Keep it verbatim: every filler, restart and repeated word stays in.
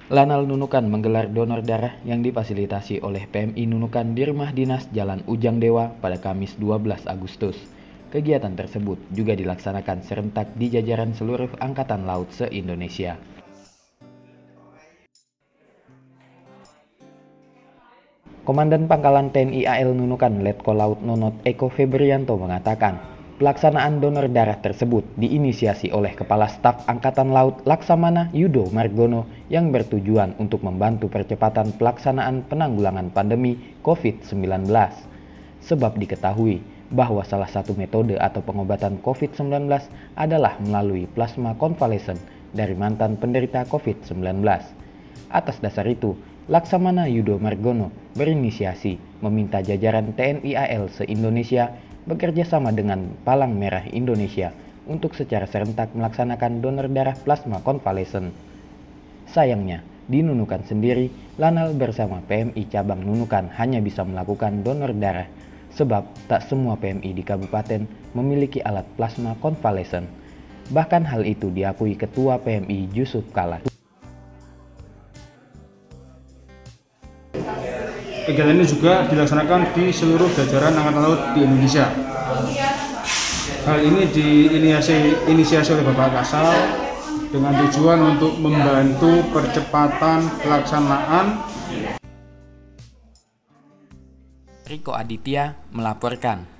Lanal Nunukan menggelar donor darah yang difasilitasi oleh P M I Nunukan di Rumah Dinas Jalan Ujang Dewa pada Kamis dua belas Agustus. Kegiatan tersebut juga dilaksanakan serentak di jajaran seluruh Angkatan Laut se-Indonesia. Komandan Pangkalan T N I A L Nunukan Letko Laut Nonot Eko Febrianto mengatakan, pelaksanaan donor darah tersebut diinisiasi oleh Kepala Staf Angkatan Laut Laksamana Yudo Margono yang bertujuan untuk membantu percepatan pelaksanaan penanggulangan pandemi covid sembilan belas. Sebab diketahui bahwa salah satu metode atau pengobatan covid sembilan belas adalah melalui plasma konvalesen dari mantan penderita covid sembilan belas. Atas dasar itu, Laksamana Yudo Margono berinisiasi meminta jajaran T N I A L se-Indonesia bekerja sama dengan Palang Merah Indonesia untuk secara serentak melaksanakan donor darah plasma konvalesen. Sayangnya, di Nunukan sendiri, Lanal bersama P M I Cabang Nunukan hanya bisa melakukan donor darah, sebab tak semua P M I di kabupaten memiliki alat plasma konvalesen. Bahkan hal itu diakui Ketua P M I Yusuf Kala. Kegiatan ini juga dilaksanakan di seluruh jajaran Angkatan Laut di Indonesia. Hal ini diinisiasi oleh Bapak Kasal dengan tujuan untuk membantu percepatan pelaksanaan. Riko Aditya melaporkan.